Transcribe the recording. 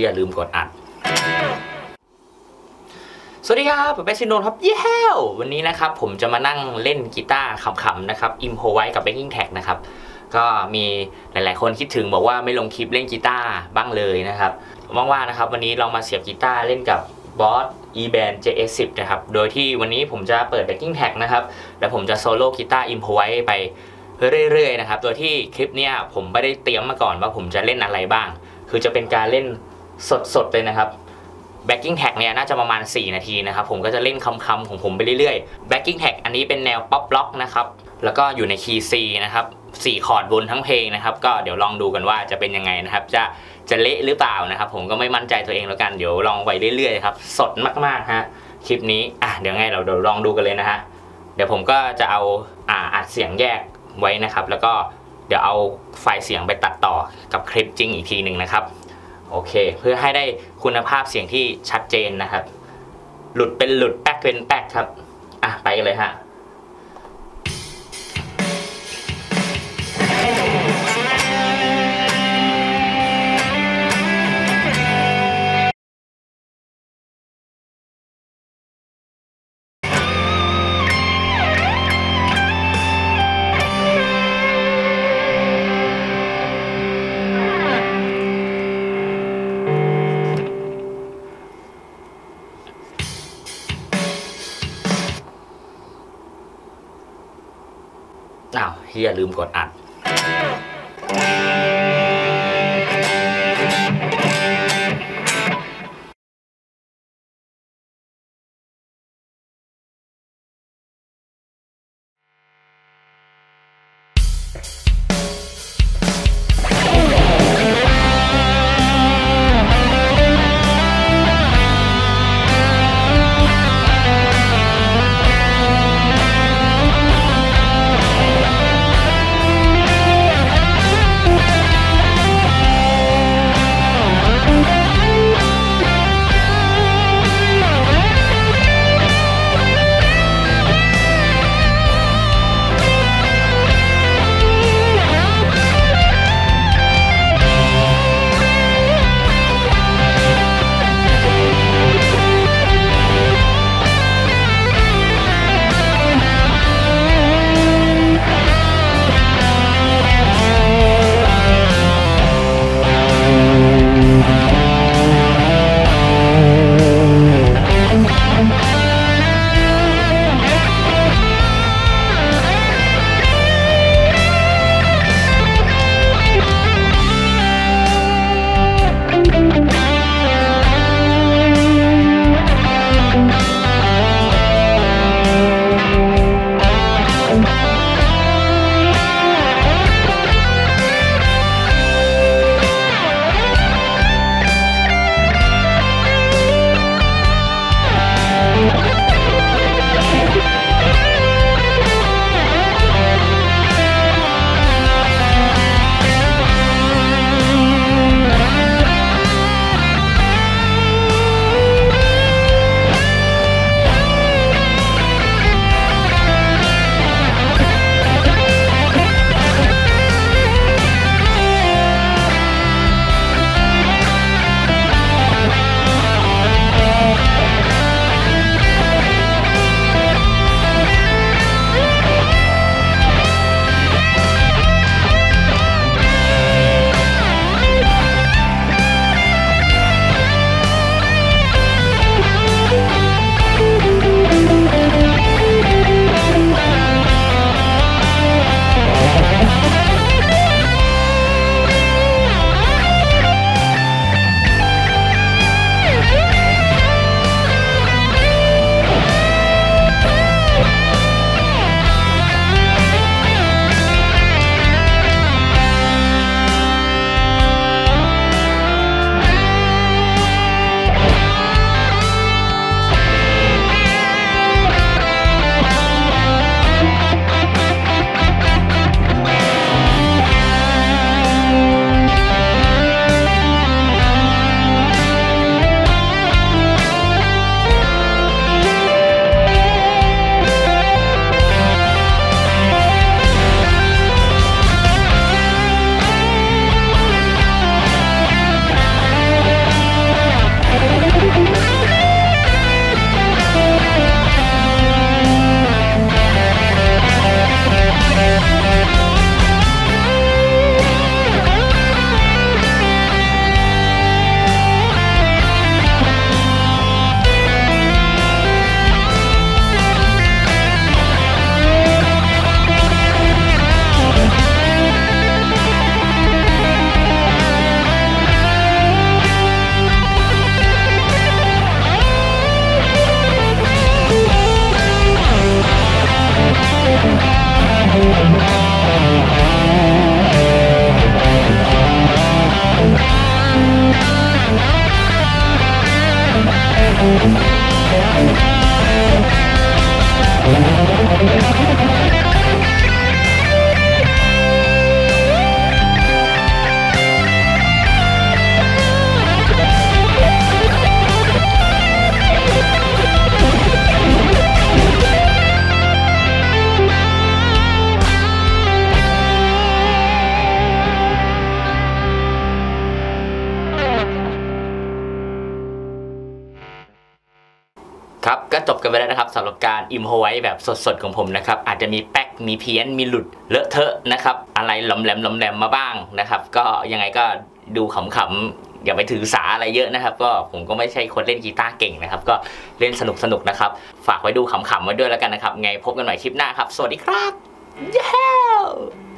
ที่อย่าลืมกดอัดสวัสดีครับผมเป็นซินโนนครับเย้วันนี้นะครับผมจะมานั่งเล่นกีตาร์ขำๆนะครับอิมโพไว้กับ Backing Track นะครับก็มีหลายๆคนคิดถึงบอกว่าไม่ลงคลิปเล่นกีตาร์บ้างเลยนะครับว่างๆนะครับวันนี้ลองมาเสียบกีตาร์เล่นกับ Boss E-Band JS10 นะครับโดยที่วันนี้ผมจะเปิด Backing Track นะครับแล้วผมจะโซโล่กีตาร์อิมโพไว้ไปเรื่อยๆนะครับโดยที่คลิปเนี้ยผมไม่ได้เตรียมมาก่อนว่าผมจะเล่นอะไรบ้างคือจะเป็นการเล่นสดๆเลยนะครับ Backing Track เนี่ยน่าจะประมาณ4นาทีนะครับผมก็จะเล่นคำๆของผมไปเรื่อยๆ Backing Track อันนี้เป็นแนวป๊อปล็อกนะครับแล้วก็อยู่ในคีย์ C นะครับ4คอร์ดบนทั้งเพลงนะครับก็เดี๋ยวลองดูกันว่าจะเป็นยังไงนะครับจะเละหรือเปล่านะครับผมก็ไม่มั่นใจตัวเองแล้วกันเดี๋ยวลองไปเรื่อยๆครับสดมากๆฮะคลิปนี้เดี๋ยวไงเราลองดูกันเลยนะฮะเดี๋ยวผมก็จะเอาอัดเสียงแยกไว้นะครับแล้วก็เดี๋ยวเอาไฟล์เสียงไปตัดต่อกับคลิปจริงอีกทีหนึ่งนะครับโอเคเพื่อให้ได้คุณภาพเสียงที่ชัดเจนนะครับหลุดเป็นหลุดแป๊กเป็นแป๊กครับไปกันเลยฮะอย่าลืมกดอัดครับก็จบกันไปแล้วนะครับสำหรับการอิมโฮไว้แบบสดๆของผมนะครับอาจจะมีแป๊กมีเพี้ยนมีหลุดเลอะเทอะนะครับอะไรหลอมแหลมมาบ้างนะครับก็ยังไงก็ดูขำๆอย่าไปถือสาอะไรเยอะนะครับก็ผมก็ไม่ใช่คนเล่นกีตาร์เก่งนะครับก็เล่นสนุกนะครับฝากไว้ดูขำๆไว้ด้วยแล้วกันนะครับไงพบกันใหม่คลิปหน้าครับสวัสดีครับ